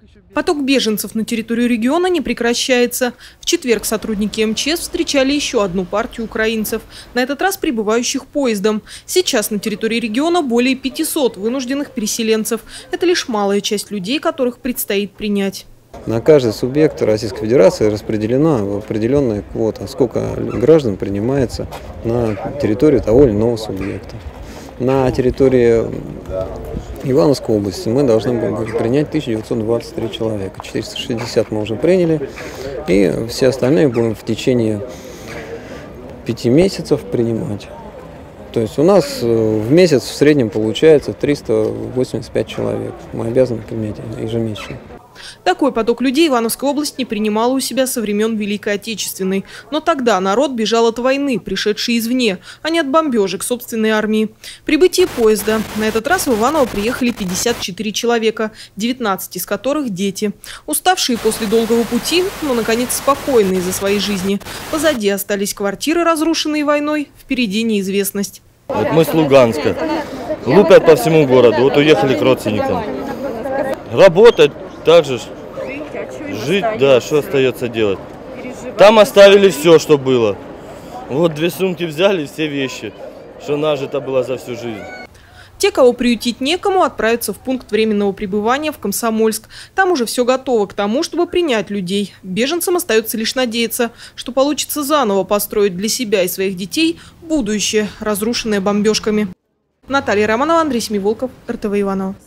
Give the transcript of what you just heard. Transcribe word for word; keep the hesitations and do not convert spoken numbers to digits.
Поток беженцев на территорию региона не прекращается. В четверг сотрудники эм че эс встречали еще одну партию украинцев, на этот раз прибывающих поездом. Сейчас на территории региона более пятисот вынужденных переселенцев. Это лишь малая часть людей, которых предстоит принять. На каждый субъект Российской Федерации распределена определенная квота, сколько граждан принимается на территорию того или иного субъекта. На территории Ивановской области мы должны были принять тысячу девятьсот двадцать три человека. четыреста шестьдесят мы уже приняли, и все остальные будем в течение пяти месяцев принимать. То есть у нас в месяц в среднем получается триста восемьдесят пять человек. Мы обязаны принять ежемесячно. Такой поток людей Ивановская область не принимала у себя со времен Великой Отечественной. Но тогда народ бежал от войны, пришедшей извне, а не от бомбежек собственной армии. Прибытие поезда. На этот раз в Иваново приехали пятьдесят четыре человека, девятнадцать из которых дети. Уставшие после долгого пути, но, наконец, спокойные за своей жизни. Позади остались квартиры, разрушенные войной, впереди неизвестность. Вот мы с Луганска. Лупят по всему городу. Вот уехали к родственникам. Работать. Также жить, да, что остается делать. Там оставили все, что было. Вот две сумки взяли, все вещи, что нажито было за всю жизнь. Те, кого приютить некому, отправятся в пункт временного пребывания в Комсомольск. Там уже все готово к тому, чтобы принять людей. Беженцам остается лишь надеяться, что получится заново построить для себя и своих детей будущее, разрушенное бомбежками. Наталья Романова, Андрей Семиволков, эр тэ вэ Иваново.